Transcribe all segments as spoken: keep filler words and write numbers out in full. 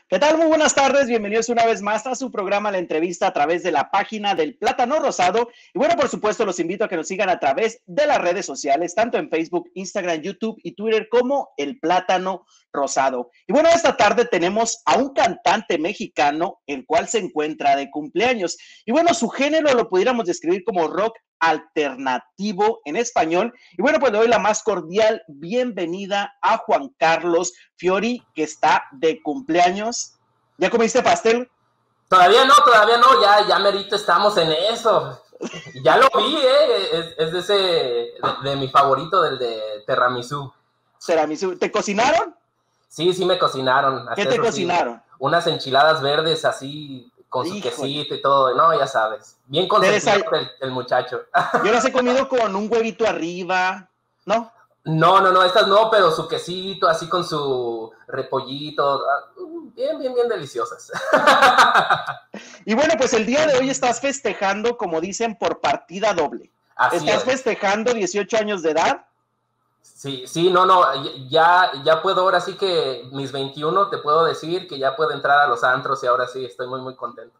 ¿Qué tal? Muy buenas tardes, bienvenidos una vez más a su programa La Entrevista a través de la página del Plátano Rosado. Y bueno, por supuesto, los invito a que nos sigan a través de las redes sociales, tanto en Facebook, Instagram, YouTube y Twitter como El Plátano Rosado. Y bueno, esta tarde tenemos a un cantante mexicano, el cual se encuentra de cumpleaños. Y bueno, su género lo pudiéramos describir como rock alternativo en español. Y bueno, pues le doy la más cordial bienvenida a Juan Carlos Fiori, que está de cumpleaños. ¿Ya comiste pastel? Todavía no, todavía no, ya, ya merito estamos en eso. Ya lo vi, ¿eh? Es, es de ese, de, de mi favorito, del de tiramisú. Tiramisú. ¿Te cocinaron? Sí, sí me cocinaron. ¿Qué te cocinaron? Sí, unas enchiladas verdes así, con su Híjole. quesito y todo. No, ya sabes. Bien consentido el, el muchacho. Yo las he comido con un huevito arriba, ¿no? No, no, no, estas no, pero su quesito, así con su repollito, bien, bien, bien deliciosas. Y bueno, pues el día de hoy estás festejando, como dicen, por partida doble. Así ¿Estás es. festejando dieciocho años de edad? Sí, sí, no, no, ya, ya puedo, ahora sí que mis veintiuno, te puedo decir que ya puedo entrar a los antros y ahora sí estoy muy, muy contento.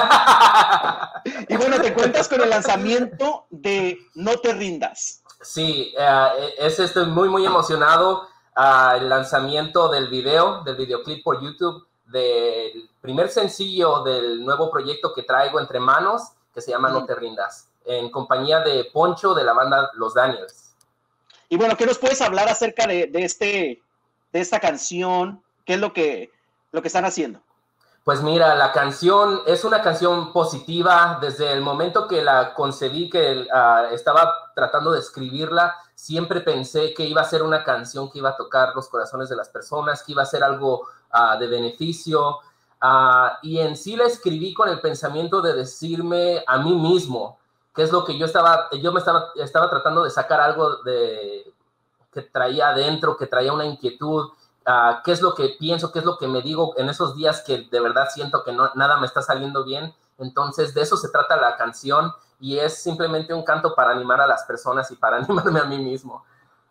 Y bueno, te cuentas con el lanzamiento de No Te Rindas. Sí, uh, es, estoy muy, muy emocionado. Uh, el lanzamiento del video, del videoclip por YouTube, del primer sencillo del nuevo proyecto que traigo entre manos, que se llama mm. No Te Rindas, en compañía de Poncho de la banda Los Daniels. Y bueno, ¿qué nos puedes hablar acerca de, de, este, de esta canción? ¿Qué es lo que, lo que están haciendo? Pues mira, la canción es una canción positiva. Desde el momento que la concebí, que uh, estaba tratando de escribirla, siempre pensé que iba a ser una canción que iba a tocar los corazones de las personas, que iba a ser algo uh, de beneficio. Uh, y en sí la escribí con el pensamiento de decirme a mí mismo qué es lo que yo estaba, yo me estaba, estaba tratando de sacar algo de, que traía adentro, que traía una inquietud. Uh, qué es lo que pienso, qué es lo que me digo en esos días que de verdad siento que no, nada me está saliendo bien. Entonces de eso se trata la canción y es simplemente un canto para animar a las personas y para animarme a mí mismo.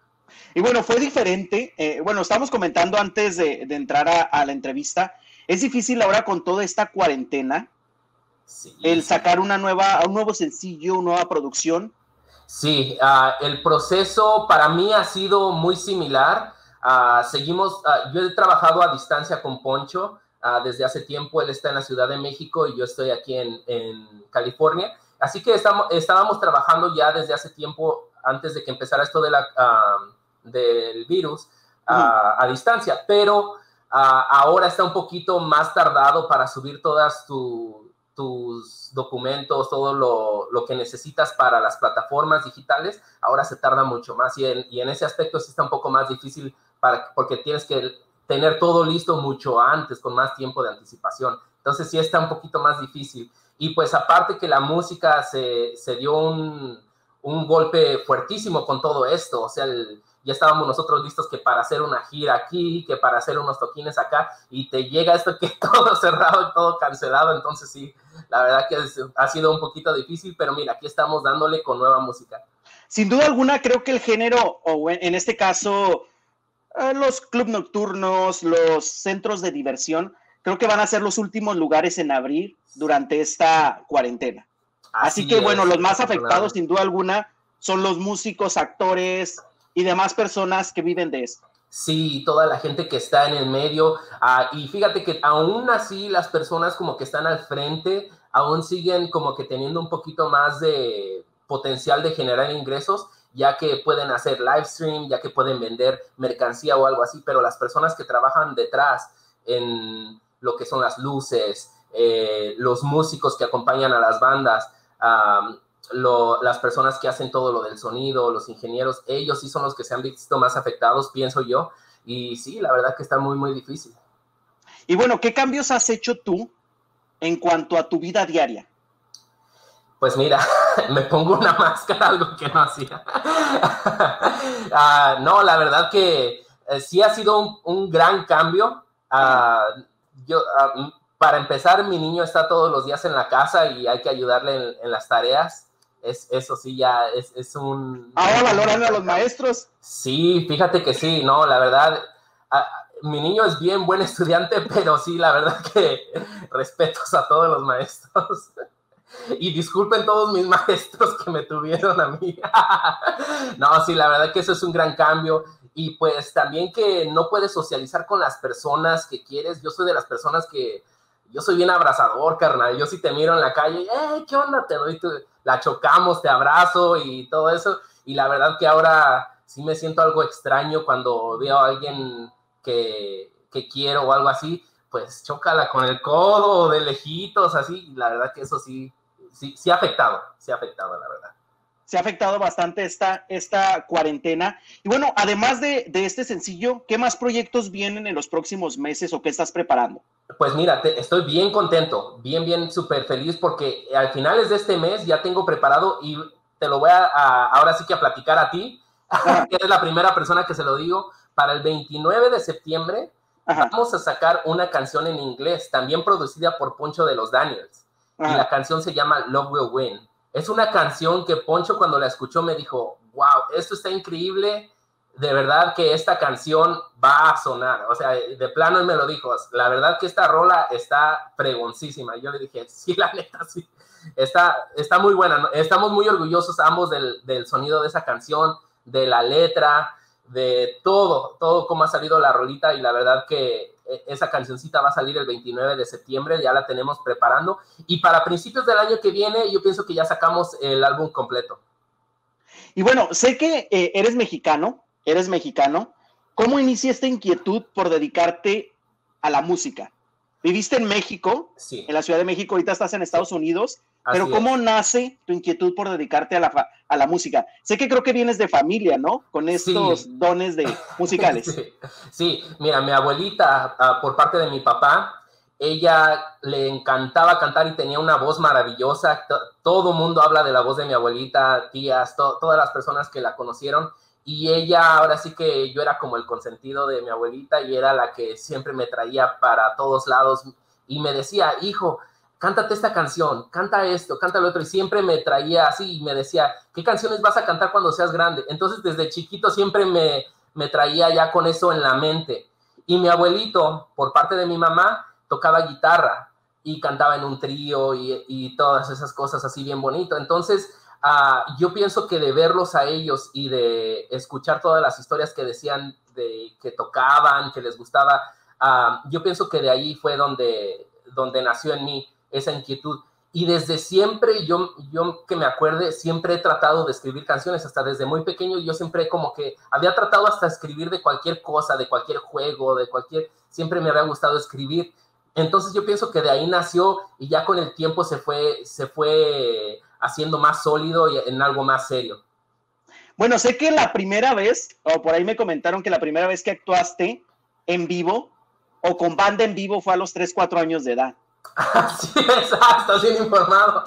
Y bueno, fue diferente. Eh, bueno, estábamos comentando antes de, de entrar a, a la entrevista, es difícil ahora con toda esta cuarentena sí, el sí. sacar una nueva, un nuevo sencillo, una nueva producción. Sí, uh, el proceso para mí ha sido muy similar. Uh, seguimos, uh, yo he trabajado a distancia con Poncho uh, desde hace tiempo. Él está en la Ciudad de México y yo estoy aquí en, en California, así que estamos, estábamos trabajando ya desde hace tiempo, antes de que empezara esto de la, uh, del virus, uh, uh-huh. a distancia, pero uh, ahora está un poquito más tardado para subir todas tu, tus documentos, todo lo, lo que necesitas para las plataformas digitales. Ahora se tarda mucho más y en, y en ese aspecto sí está un poco más difícil para, porque tienes que tener todo listo mucho antes, con más tiempo de anticipación. Entonces sí está un poquito más difícil. Y pues aparte que la música se, se dio un, un golpe fuertísimo con todo esto, o sea, el, ya estábamos nosotros listos que para hacer una gira aquí, que para hacer unos toquines acá, y te llega esto que todo cerrado y todo cancelado. Entonces sí, la verdad que es, ha sido un poquito difícil, pero mira, aquí estamos dándole con nueva música. Sin duda alguna, creo que el género, o en este caso, eh, los clubes nocturnos, los centros de diversión, creo que van a ser los últimos lugares en abrir durante esta cuarentena. Así, Así que, es, bueno, los más afectados, sin duda alguna, son los músicos, actores y demás personas que viven de esto. Sí, toda la gente que está en el medio. Uh, y fíjate que aún así las personas como que están al frente, aún siguen como que teniendo un poquito más de potencial de generar ingresos, ya que pueden hacer live stream, ya que pueden vender mercancía o algo así, pero las personas que trabajan detrás en lo que son las luces, eh, los músicos que acompañan a las bandas, um, Lo, las personas que hacen todo lo del sonido, los ingenieros, ellos sí son los que se han visto más afectados, pienso yo, y sí, la verdad que está muy, muy difícil. Y bueno, ¿qué cambios has hecho tú en cuanto a tu vida diaria? Pues mira, me pongo una máscara, algo que no hacía. uh, no, la verdad que eh, sí ha sido un, un gran cambio. Uh, yo, uh, para empezar, mi niño está todos los días en la casa y hay que ayudarle en, en las tareas. Es, eso sí, ya es, es un... ¿Ahora valoran a los maestros? Sí, fíjate que sí, no, la verdad, a, mi niño es bien buen estudiante, pero sí, la verdad que respetos a todos los maestros. Y disculpen todos mis maestros que me tuvieron a mí. No, sí, la verdad que eso es un gran cambio. Y pues también que no puedes socializar con las personas que quieres. Yo soy de las personas que, yo soy bien abrazador, carnal. Yo si te miro en la calle, hey, ¿qué onda? Te doy tu, la chocamos, te abrazo y todo eso. Y la verdad que ahora sí me siento algo extraño cuando veo a alguien que, que quiero o algo así, pues chócala con el codo de lejitos, así. La verdad que eso sí, sí, sí ha afectado, sí ha afectado, la verdad. Se ha afectado bastante esta, esta cuarentena. Y bueno, además de, de este sencillo, ¿qué más proyectos vienen en los próximos meses o qué estás preparando? Pues mira, te, estoy bien contento, bien, bien, súper feliz porque al finales de este mes ya tengo preparado y te lo voy a, a ahora sí que a platicar a ti, que eres la primera persona que se lo digo. Para el veintinueve de septiembre Ajá. vamos a sacar una canción en inglés, también producida por Poncho de los Daniels. Ajá. Y la canción se llama Love Will Win. Es una canción que Poncho cuando la escuchó me dijo, wow, esto está increíble, de verdad que esta canción va a sonar. O sea, de plano él me lo dijo, la verdad que esta rola está fregoncísima. Yo le dije, sí, la neta, sí. Está, está muy buena. Estamos muy orgullosos ambos del, del sonido de esa canción, de la letra, de todo, todo cómo ha salido la rolita, y la verdad que esa cancioncita va a salir el veintinueve de septiembre, ya la tenemos preparando, y para principios del año que viene yo pienso que ya sacamos el álbum completo. Y bueno, sé que eh, eres mexicano, eres mexicano, ¿cómo inicia esta inquietud por dedicarte a la música? Viviste en México, sí. en la Ciudad de México, ahorita estás en Estados sí. Unidos, Así pero ¿cómo es. nace tu inquietud por dedicarte a la, a la música? Sé que creo que vienes de familia, ¿no? Con estos sí. dones de musicales. Sí. sí, mira, mi abuelita, uh, por parte de mi papá, ella le encantaba cantar y tenía una voz maravillosa. Todo mundo habla de la voz de mi abuelita, tías, to todas las personas que la conocieron. Y ella, ahora sí que yo era como el consentido de mi abuelita y era la que siempre me traía para todos lados y me decía, hijo, cántate esta canción, canta esto, canta lo otro, y siempre me traía así y me decía, ¿qué canciones vas a cantar cuando seas grande? Entonces desde chiquito siempre me, me traía ya con eso en la mente. Y mi abuelito, por parte de mi mamá, tocaba guitarra y cantaba en un trío y, y todas esas cosas así bien bonito. Entonces uh, yo pienso que de verlos a ellos y de escuchar todas las historias que decían de que tocaban, que les gustaba, uh, yo pienso que de ahí fue donde, donde nació en mí esa inquietud. Y desde siempre, yo, yo que me acuerde, siempre he tratado de escribir canciones, hasta desde muy pequeño. Yo siempre como que había tratado hasta escribir de cualquier cosa, de cualquier juego, de cualquier, siempre me había gustado escribir. Entonces yo pienso que de ahí nació y ya con el tiempo se fue, se fue haciendo más sólido y en algo más serio. Bueno, sé que la primera vez, o por ahí me comentaron que la primera vez que actuaste en vivo o con banda en vivo fue a los tres, cuatro años de edad. Sí, exacto, bien informado.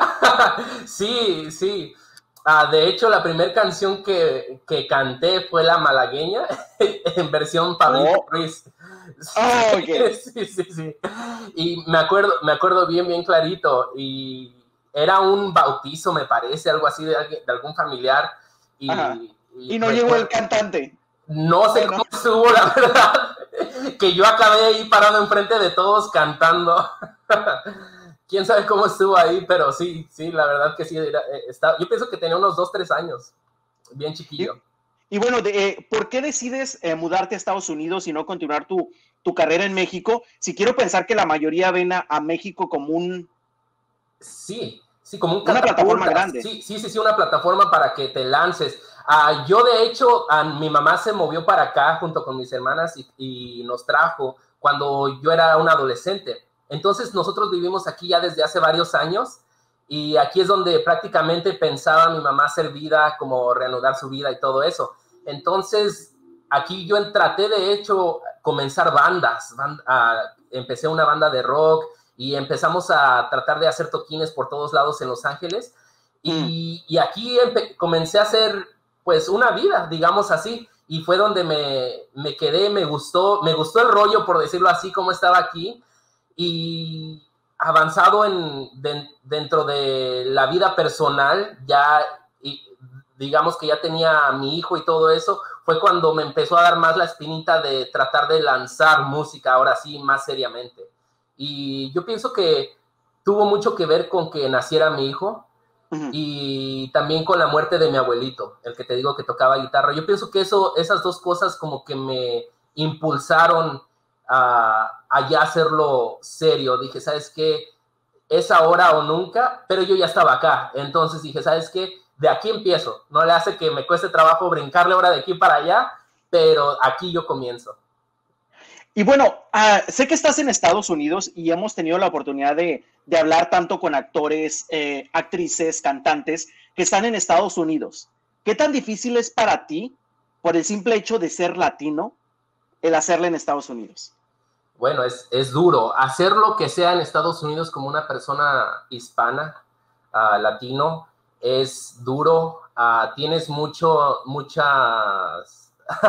Sí, sí. Ah, de hecho, la primera canción que, que canté fue La Malagueña, en versión Pablito oh. Ruiz. Sí, oh, okay. sí, sí, sí. Y me acuerdo, me acuerdo bien, bien clarito. Y era un bautizo, me parece, algo así de, alguien, de algún familiar. Y, y, y no llegó el cantante. No sé cómo estuvo, la verdad, que yo acabé ahí parado enfrente de todos cantando. Quién sabe cómo estuvo ahí, pero sí, sí, la verdad que sí. Era, está, yo pienso que tenía unos dos, tres años, bien chiquillo. Y, y bueno, de, eh, ¿por qué decides eh, mudarte a Estados Unidos y no continuar tu, tu carrera en México? Si quiero pensar que la mayoría ven a, a México como un... Sí, sí, como un una plataforma grande. Sí, sí, sí, sí, una plataforma para que te lances. Uh, yo, de hecho, uh, mi mamá se movió para acá junto con mis hermanas y, y nos trajo cuando yo era un adolescente. Entonces, nosotros vivimos aquí ya desde hace varios años y aquí es donde prácticamente pensaba mi mamá hacer vida, como reanudar su vida y todo eso. Entonces, aquí yo traté, de hecho, comenzar bandas. Band, uh, empecé una banda de rock y empezamos a tratar de hacer toquines por todos lados en Los Ángeles. Y, mm. y aquí comencé a hacer... pues una vida, digamos así, y fue donde me, me quedé, me gustó, me gustó el rollo, por decirlo así, como estaba aquí, y avanzado en, de, dentro de la vida personal, ya, y, digamos que ya tenía a mi hijo y todo eso, fue cuando me empezó a dar más la espinita de tratar de lanzar música ahora sí, más seriamente. Y yo pienso que tuvo mucho que ver con que naciera mi hijo, uh-huh, y también con la muerte de mi abuelito, el que te digo que tocaba guitarra. Yo pienso que eso, esas dos cosas como que me impulsaron a, a ya hacerlo serio. Dije, ¿sabes qué? Es ahora o nunca, pero yo ya estaba acá. Entonces dije, ¿sabes qué? De aquí empiezo. No le hace que me cueste trabajo brincarle ahora de aquí para allá, pero aquí yo comienzo. Y bueno, uh, sé que estás en Estados Unidos y hemos tenido la oportunidad de, de hablar tanto con actores, eh, actrices, cantantes que están en Estados Unidos. ¿Qué tan difícil es para ti, por el simple hecho de ser latino, el hacerlo en Estados Unidos? Bueno, es, es duro. Hacer lo que sea en Estados Unidos como una persona hispana, uh, latino, es duro. Uh, tienes mucho, muchas...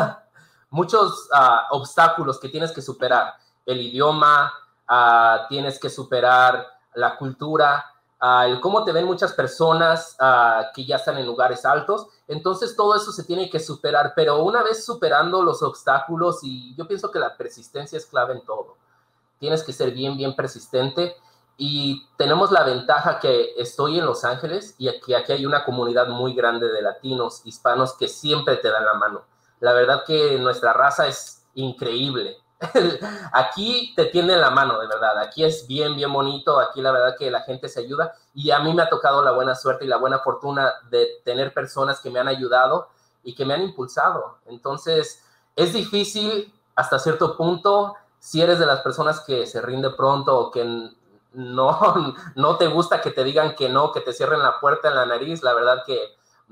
muchos uh, obstáculos que tienes que superar. El idioma, uh, tienes que superar la cultura, uh, el cómo te ven muchas personas uh, que ya están en lugares altos. Entonces todo eso se tiene que superar, pero una vez superando los obstáculos, y yo pienso que la persistencia es clave en todo. Tienes que ser bien, bien persistente, y tenemos la ventaja que estoy en Los Ángeles y aquí, aquí hay una comunidad muy grande de latinos, hispanos, que siempre te dan la mano. La verdad que nuestra raza es increíble. Aquí te tienden la mano, de verdad. Aquí es bien, bien bonito. Aquí la verdad que la gente se ayuda. Y a mí me ha tocado la buena suerte y la buena fortuna de tener personas que me han ayudado y que me han impulsado. Entonces, es difícil hasta cierto punto si eres de las personas que se rinde pronto o que no, no te gusta que te digan que no, que te cierren la puerta en la nariz. La verdad que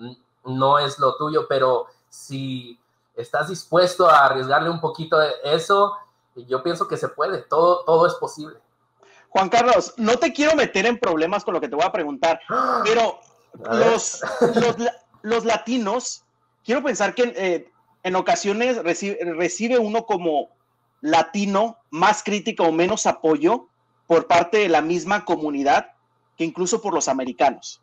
no es lo tuyo, pero si estás dispuesto a arriesgarle un poquito de eso, yo pienso que se puede, todo, todo es posible. Juan Carlos, no te quiero meter en problemas con lo que te voy a preguntar, pero los, los, los latinos, quiero pensar que eh, en ocasiones recibe, recibe uno como latino más crítica o menos apoyo por parte de la misma comunidad que incluso por los americanos.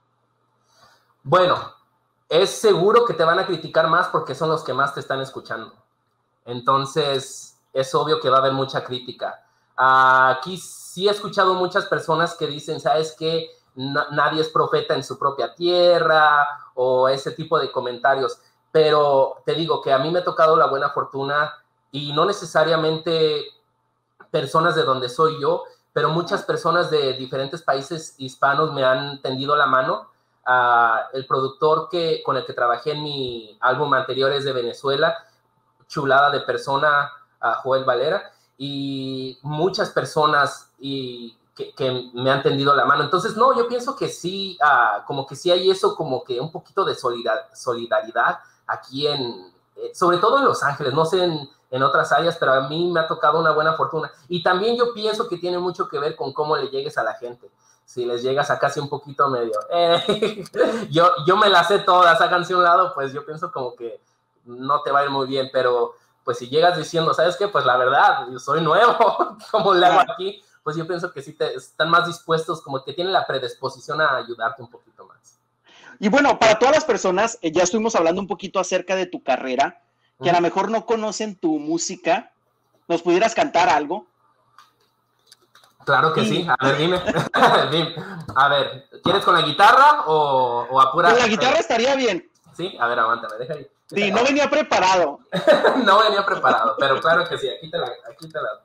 Bueno, es seguro que te van a criticar más porque son los que más te están escuchando. Entonces, es obvio que va a haber mucha crítica. Uh, aquí sí he escuchado muchas personas que dicen, ¿sabes qué? No, nadie es profeta en su propia tierra, o ese tipo de comentarios. Pero te digo que a mí me ha tocado la buena fortuna, y no necesariamente personas de donde soy yo, pero muchas personas de diferentes países hispanos me han tendido la mano. Uh, el productor que, con el que trabajé en mi álbum anterior es de Venezuela, chulada de persona, uh, Joel Valera, y muchas personas y, que, que me han tendido la mano. Entonces, no, yo pienso que sí, uh, como que sí hay eso, como que un poquito de solidar, solidaridad aquí en, eh, sobre todo en Los Ángeles, no sé en, en otras áreas, pero a mí me ha tocado una buena fortuna. Y también yo pienso que tiene mucho que ver con cómo le llegues a la gente. Si les llegas a casi un poquito medio, eh, yo, yo me las sé todas, háganse a un lado, pues yo pienso como que no te va a ir muy bien, pero pues si llegas diciendo, ¿sabes qué? Pues la verdad, yo soy nuevo, ¿cómo le hago aquí? Pues yo pienso que sí te, están más dispuestos, como que tienen la predisposición a ayudarte un poquito más. Y bueno, para todas las personas, eh, ya estuvimos hablando un poquito acerca de tu carrera, que uh-huh. a lo mejor no conocen tu música, ¿nos pudieras cantar algo? Claro que y... sí, a ver, dime. dime. A ver, ¿quieres con la guitarra o, o a pura...? Con la guitarra estaría bien. Sí, a ver, aguántame, deja ahí. Sí, no venía preparado. No venía preparado, pero claro que sí, aquí te la... Aquí te la...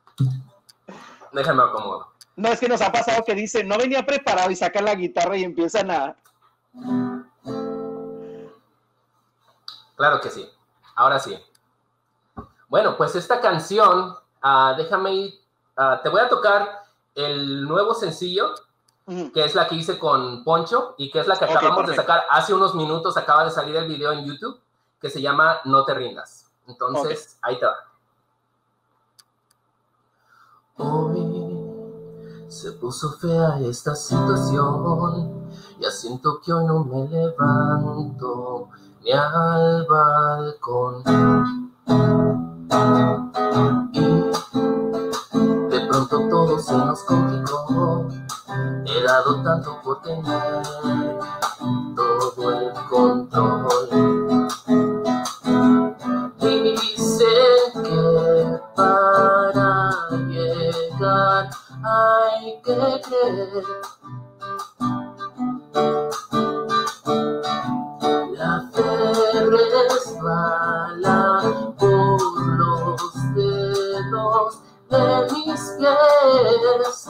Déjame acomodo. No, es que nos ha pasado que dice, no venía preparado, y sacan la guitarra y empiezan a... Claro que sí, ahora sí. Bueno, pues esta canción, uh, déjame ir, uh, te voy a tocar el nuevo sencillo, uh-huh. que es la que hice con Poncho, y que es la que okay, acabamos perfecto. de sacar hace unos minutos, acaba de salir el video en YouTube, que se llama No te rindas. Entonces, okay. ahí te va. Hoy se puso fea esta situación, ya siento que hoy no me levanto ni al balcón. Y de pronto todo se nos complicó, he dado tanto por tener todo el control. llegar, hay que creer. La fe resbala por los dedos de mis pies,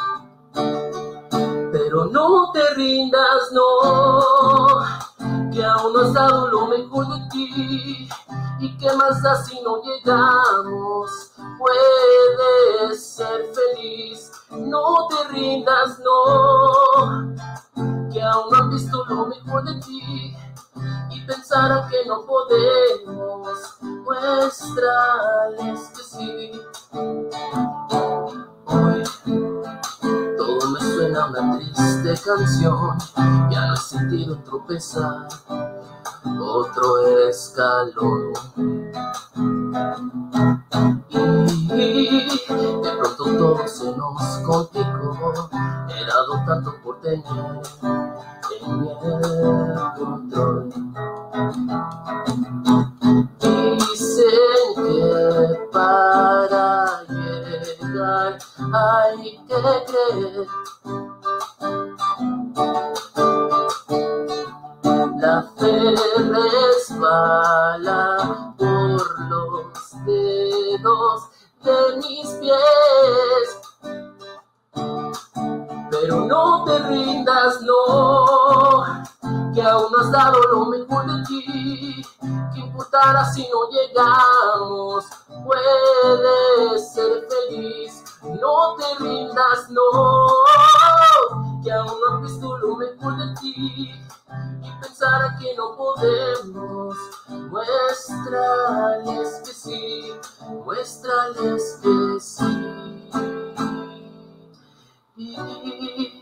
pero no te rindas, no, que aún no has dado lo mejor de ti, y que más da si no llegamos. Puedes ser feliz, no te rindas, no, que aún no han visto lo mejor de ti y pensarán que no podemos. Muéstrales que sí. Hoy todo me suena a una triste canción, ya no he sentido tropezar otro escalón, y de pronto todo se nos complicó. He dado tanto por tener en mi control. Dicen que para llegar hay que creer. La fe resbala por los dedos de mis pies, pero no te rindas, no, que aún no has dado lo mejor de ti. ¿Qué importará si no llegamos? Puedes ser feliz, no te rindas, no, que aún no has visto lo mejor de ti y pensará que no podemos. Muéstrales que sí, muéstrales que sí. Ahí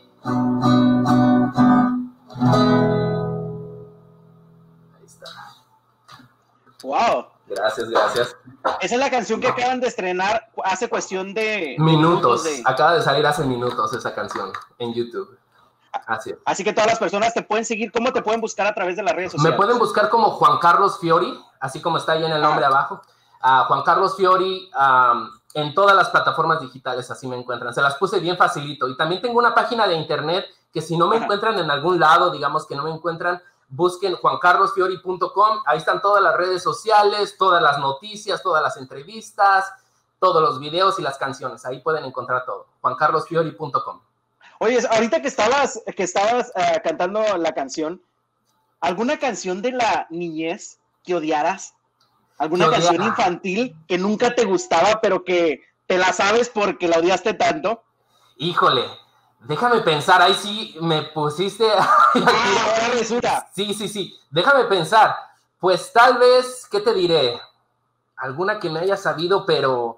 está. Wow. Gracias, gracias. Esa es la canción que acaban de estrenar hace cuestión de minutos. de... Acaba de salir hace minutos esa canción en YouTube. Así es. Así que todas las personas te pueden seguir. ¿Cómo te pueden buscar a través de las redes sociales? Me pueden buscar como Juan Carlos Fiori, así como está ahí en el nombre ah. abajo. Uh, Juan Carlos Fiori um, en todas las plataformas digitales, así me encuentran. Se las puse bien facilito. Y también tengo una página de internet que si no me Ajá. encuentran en algún lado, digamos que no me encuentran, busquen juan carlos fiori punto com. Ahí están todas las redes sociales, todas las noticias, todas las entrevistas, todos los videos y las canciones. Ahí pueden encontrar todo. juan carlos fiori punto com. Oye, ahorita que estabas, que estabas uh, cantando la canción, ¿alguna canción de la niñez que odiaras? ¿Alguna que canción odiara. infantil que nunca te gustaba, pero que te la sabes porque la odiaste tanto? Híjole, déjame pensar, ahí sí me pusiste... Ah, ahora resulta. Sí, sí, sí, déjame pensar. Pues tal vez, ¿qué te diré? Alguna que me haya sabido, pero...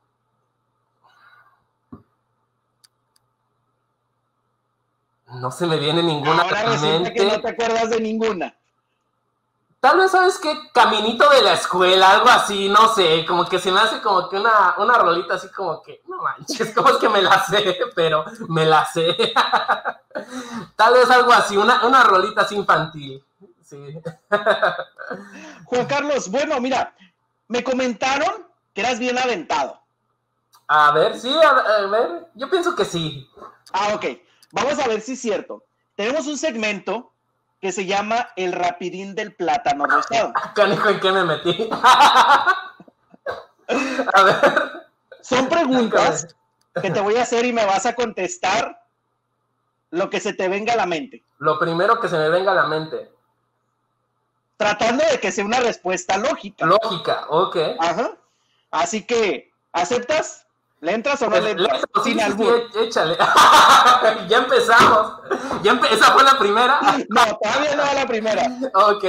No se me viene ninguna Ahora a la resulta mente. Que no te acuerdas de ninguna. Tal vez, ¿sabes qué? Caminito de la escuela, algo así, no sé, como que se me hace como que una, una rolita así como que, no manches, como es que me la sé, pero me la sé. Tal vez algo así, una, una rolita así infantil, sí. Juan Carlos, bueno, mira, me comentaron que eras bien aventado. A ver, sí, a, a ver, yo pienso que sí. Ah, ok, vamos a ver si es cierto. Tenemos un segmento que se llama El Rapidín del Plátano Rosado. Canijo, ¿en qué me metí? A ver. Son preguntas que te voy a hacer y me vas a contestar lo que se te venga a la mente. Lo primero que se me venga a la mente. Tratando de que sea una respuesta lógica. Lógica, ok. Ajá. Así que, ¿aceptas? ¿Le entras o no le entras? Le, Sin sí, albur. Sí, échale. Ya empezamos. ¿Ya empe ¿Esa fue la primera? No, todavía no va la primera. Ok.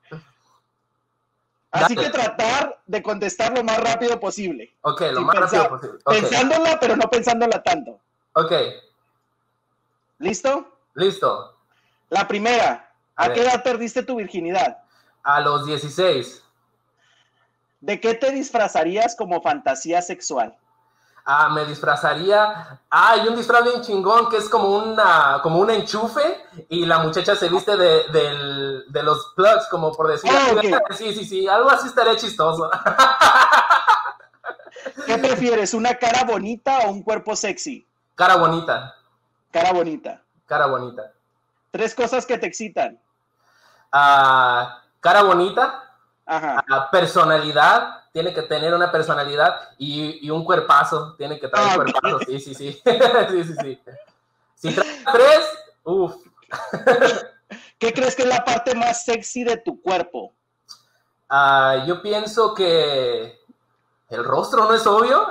Así Dale. que tratar de contestar lo más rápido posible. Ok, lo Sin más pensar, rápido posible. Okay. Pensándola, pero no pensándola tanto. Ok. ¿Listo? Listo. La primera. ¿A, ¿A qué ver. edad perdiste tu virginidad? A los dieciséis. ¿De qué te disfrazarías como fantasía sexual? Ah, me disfrazaría. Ah, hay un disfraz bien chingón que es como una, como un enchufe y la muchacha se viste de, de, de los plugs, como por decir. Oh, okay. Sí, sí, sí, algo así estaría chistoso. ¿Qué prefieres, una cara bonita o un cuerpo sexy? Cara bonita. Cara bonita. Cara bonita. Tres cosas que te excitan. Uh, cara bonita. Ajá. Uh, personalidad. Tiene que tener una personalidad y, y un cuerpazo. Tiene que traer ah, okay. cuerpazo. Sí, sí, sí. sí, sí, sí. Si traes tres, uff. ¿Qué crees que es la parte más sexy de tu cuerpo? Uh, yo pienso que el rostro, ¿no es obvio?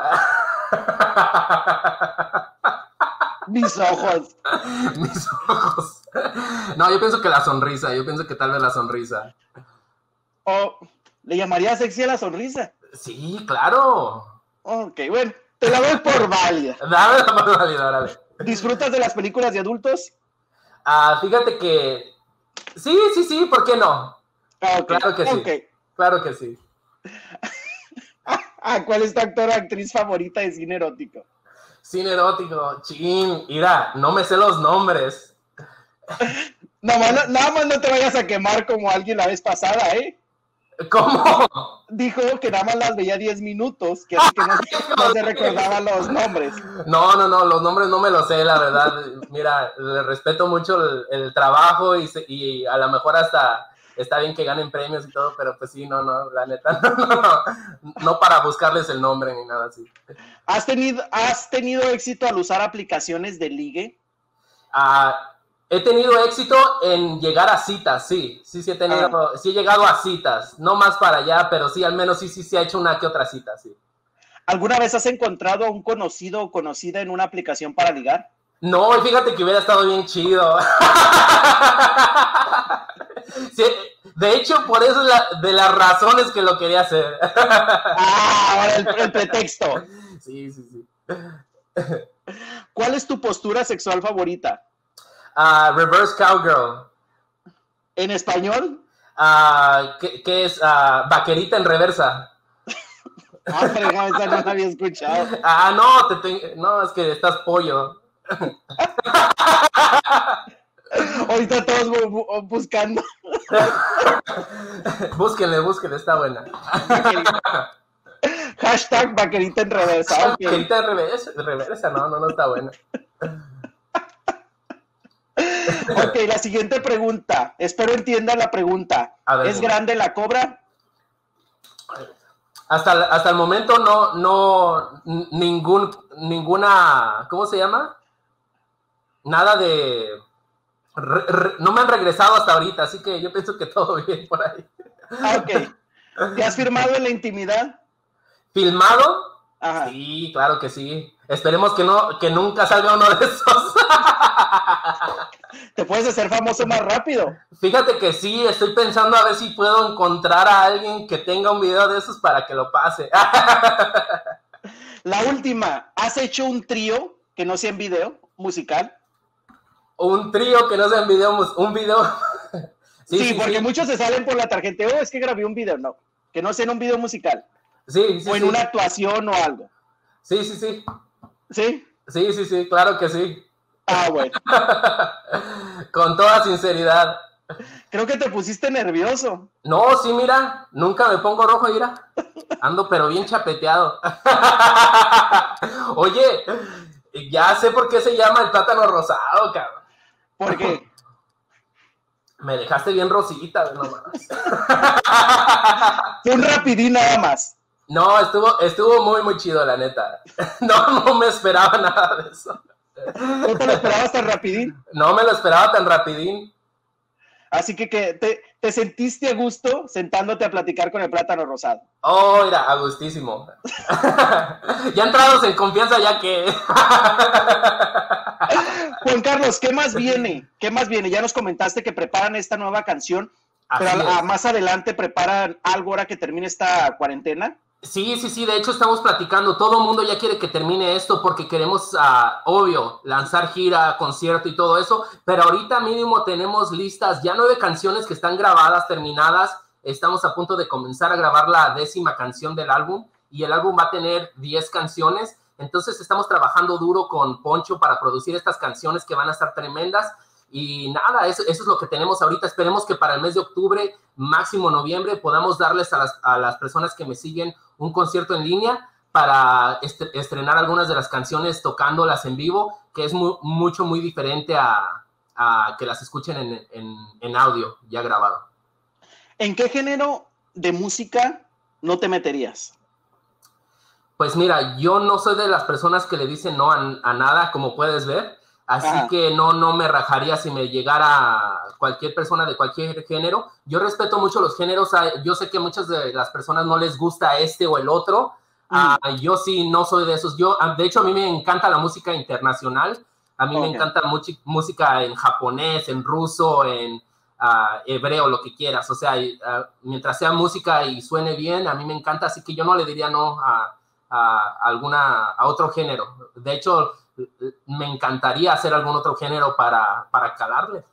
Mis ojos. Mis ojos. No, yo pienso que la sonrisa. Yo pienso que tal vez la sonrisa. ¿O le llamaría sexy a la sonrisa? Sí, claro. Ok, bueno, te la doy por válida. Dame la por válida, órale. ¿Disfrutas de las películas de adultos? Ah, fíjate que... Sí, sí, sí, ¿por qué no? Ah, okay. Claro que sí. Okay. Claro que sí. Ah, ¿cuál es tu actor o actriz favorita de cine erótico? Cine erótico, chin, mira, no me sé los nombres. Nada más, nada más no te vayas a quemar como alguien la vez pasada, ¿eh? ¿Cómo? Dijo que nada más las veía diez minutos, que así que no, no se recordaban los nombres. No, no, no, los nombres no me los sé, la verdad. Mira, le respeto mucho el, el trabajo y, se, y a lo mejor hasta está bien que ganen premios y todo, pero pues sí, no, no, la neta, no, no, no, no para buscarles el nombre ni nada así. ¿Has tenido, has tenido éxito al usar aplicaciones de ligue? Ah... Uh, He tenido éxito en llegar a citas, sí, sí, sí he tenido, ah. sí he llegado a citas, no más para allá, pero sí, al menos sí, sí, sí ha hecho una que otra cita, sí. ¿Alguna vez has encontrado a un conocido o conocida en una aplicación para ligar? No, y fíjate que hubiera estado bien chido. Sí, de hecho, por eso es la, de las razones que lo quería hacer. Ah, ahora el, el pretexto. Sí, sí, sí. ¿Cuál es tu postura sexual favorita? Uh, reverse cowgirl. ¿En español? Uh, ¿qué, ¿Qué es? Uh, vaquerita en reversa. Ah, fregado, esa no la había escuchado. Ah, no, te te... no, es que estás pollo. Ahorita todos bu bu buscando. Búsquenle, búsquenle, está buena. Hashtag vaquerita en reversa. Okay. Vaquerita en reversa, reversa, no, no, no está buena. Ok, la siguiente pregunta. Espero entiendan la pregunta. Ver, ¿es grande la cobra? Hasta, hasta el momento no, no, ningún, ninguna, ¿cómo se llama? Nada de, re, re, no me han regresado hasta ahorita, así que yo pienso que todo bien por ahí. Ah, ok. ¿Te has firmado en la intimidad? ¿Filmado? Ajá. Sí, claro que sí. Esperemos que no, que nunca salga uno de esos. Te puedes hacer famoso más rápido. Fíjate que sí, estoy pensando a ver si puedo encontrar a alguien que tenga un video de esos para que lo pase. La última, ¿has hecho un trío que no sea en video musical? Un trío que no sea en video, un video. Sí, sí, sí, porque sí. Muchos se salen por la tarjeta, oh, es que grabé un video, no, que no sea en un video musical. Sí, sí, o en sí. una actuación o algo. Sí, sí, sí. ¿Sí? Sí, sí, sí, claro que sí. Ah, bueno. Con toda sinceridad. Creo que te pusiste nervioso. No, sí, mira, nunca me pongo rojo, mira. Ando pero bien chapeteado. Oye, ya sé por qué se llama el plátano rosado, cabrón. ¿Por qué? Me dejaste bien rosita, no más. Fue un rapidín nada más. No, estuvo, estuvo muy, muy chido, la neta. No, no me esperaba nada de eso. ¿No te lo esperabas tan rapidín? No me lo esperaba tan rapidín. Así que, que te, te sentiste a gusto sentándote a platicar con el plátano rosado. Oh, mira, a gustísimo. Ya entrados en confianza, ya que... Juan Carlos, ¿qué más viene? ¿Qué más viene? Ya nos comentaste que preparan esta nueva canción, Así pero a, a es. más adelante preparan algo ahora que termine esta cuarentena. Sí, sí, sí, de hecho estamos platicando, todo el mundo ya quiere que termine esto porque queremos, uh, obvio, lanzar gira, concierto y todo eso, pero ahorita mínimo tenemos listas ya nueve canciones que están grabadas, terminadas, estamos a punto de comenzar a grabar la décima canción del álbum y el álbum va a tener diez canciones, entonces estamos trabajando duro con Poncho para producir estas canciones que van a estar tremendas. Y nada, eso, eso es lo que tenemos ahorita. Esperemos que para el mes de octubre, máximo noviembre, podamos darles a las, a las personas que me siguen un concierto en línea para est estrenar algunas de las canciones tocándolas en vivo, que es muy, mucho, muy diferente a, a que las escuchen en, en, en audio ya grabado. ¿En qué género de música no te meterías? Pues mira, yo no soy de las personas que le dicen no a, a nada, como puedes ver, así Ajá. que no, no me rajaría si me llegara cualquier persona de cualquier género. Yo respeto mucho los géneros, yo sé que muchas de las personas no les gusta este o el otro, mm. uh, yo sí no soy de esos. Yo, de hecho, a mí me encanta la música internacional, a mí okay. me encanta música en japonés, en ruso, en uh, hebreo, lo que quieras, o sea, uh, mientras sea música y suene bien, a mí me encanta, así que yo no le diría no a... A, alguna, a otro género. De hecho, me encantaría hacer algún otro género para, para calarle.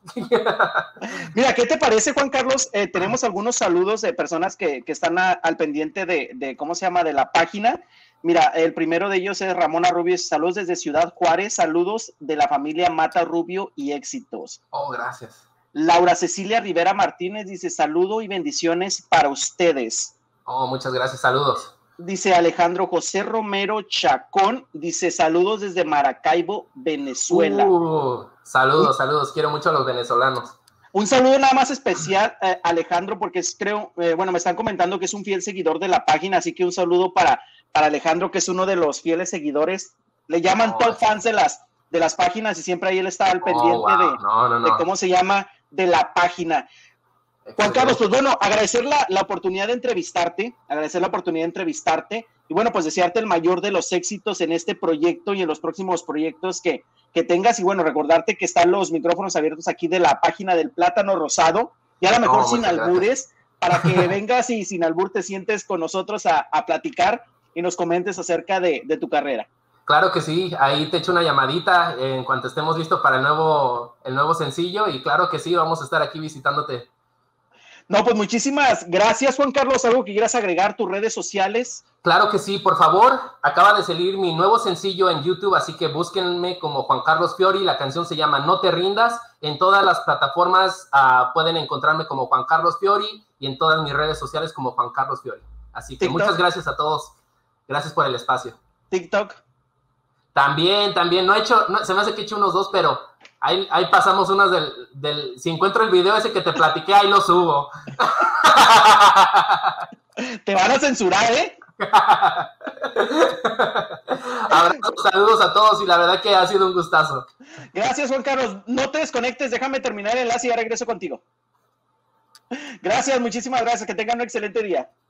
Mira, ¿qué te parece, Juan Carlos? Eh, tenemos algunos saludos de personas que, que están a, al pendiente de, de, ¿cómo se llama?, de la página. Mira, el primero de ellos es Ramona Rubio, saludos desde Ciudad Juárez, saludos de la familia Mata Rubio y éxitos. Oh, gracias. Laura Cecilia Rivera Martínez dice, saludo y bendiciones para ustedes. Oh, muchas gracias, saludos. Dice Alejandro José Romero Chacón, dice saludos desde Maracaibo, Venezuela. Uh, saludos, saludos, quiero mucho a los venezolanos. Un saludo nada más especial, eh, Alejandro, porque es, creo, eh, bueno, me están comentando que es un fiel seguidor de la página, así que un saludo para, para Alejandro, que es uno de los fieles seguidores. Le llaman oh, top fans de las, de las páginas y siempre ahí él está al pendiente oh, wow. de, no, no, no. de cómo se llama de la página. Juan Carlos, pues bueno, agradecer la, la oportunidad de entrevistarte, agradecer la oportunidad de entrevistarte y bueno, pues desearte el mayor de los éxitos en este proyecto y en los próximos proyectos que, que tengas y bueno, recordarte que están los micrófonos abiertos aquí de la página del Plátano Rosado y a lo mejor no, sin albures, gracias. Para que vengas y sin albur te sientes con nosotros a, a platicar y nos comentes acerca de, de tu carrera. Claro que sí, ahí te echo una llamadita en cuanto estemos listos para el nuevo, el nuevo sencillo y claro que sí, vamos a estar aquí visitándote. No, pues muchísimas gracias, Juan Carlos. ¿Algo que quieras agregar, tus redes sociales? Claro que sí, por favor. Acaba de salir mi nuevo sencillo en YouTube, así que búsquenme como Juan Carlos Fiori. La canción se llama No te rindas. En todas las plataformas uh, pueden encontrarme como Juan Carlos Fiori y en todas mis redes sociales como Juan Carlos Fiori. Así que TikTok. Muchas gracias a todos. Gracias por el espacio. TikTok. También, también. No he hecho, no, se me hace que he hecho unos dos, pero... Ahí, ahí pasamos unas del, del... Si encuentro el video ese que te platiqué, ahí lo subo. Te van a censurar, ¿eh? Abrazos, saludos a todos y la verdad que ha sido un gustazo. Gracias, Juan Carlos. No te desconectes, déjame terminar el enlace y ya regreso contigo. Gracias, muchísimas gracias. Que tengan un excelente día.